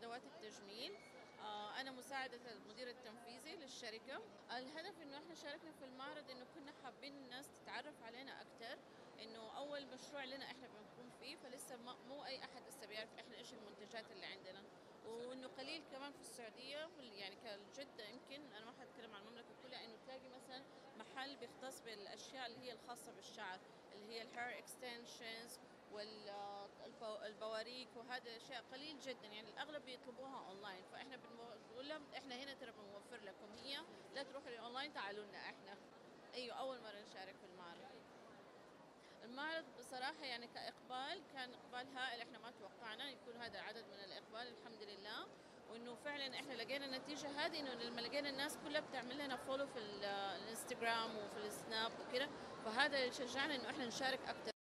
أدوات التجميل. أنا مساعدة المدير التنفيذي للشركة. الهدف إنه إحنا شاركنا في المعرض إنه كنا حابين الناس تتعرف علينا أكتر، إنه أول مشروع لنا إحنا بنكون فيه، فلسه مو أي أحد لسه بيعرف إحنا إيش المنتجات اللي عندنا، وإنه قليل كمان في السعودية يعني كجدة، يمكن أنا ما حتكلم عن المملكة كلها، إنه تلاقي مثلا محل بيختص بالأشياء اللي هي الخاصة بالشعر، اللي هي الهير اكستنشنز والبواريك، وهذا شيء قليل جدا، يعني الاغلب بيطلبوها اونلاين، فاحنا بنقول لهم احنا هنا ترى بنوفر لكم هي، لا تروحوا الاونلاين، تعالوا لنا احنا. ايوه، اول مره نشارك في المعرض. المعرض بصراحه يعني كاقبال كان اقبال هائل، احنا ما توقعنا يكون هذا العدد من الاقبال، الحمد لله. وانه فعلا احنا لقينا النتيجه هذه، انه لما لقينا الناس كلها بتعمل لنا فولو في الانستغرام وفي السناب وكده، فهذا اللي شجعنا انه احنا نشارك اكثر.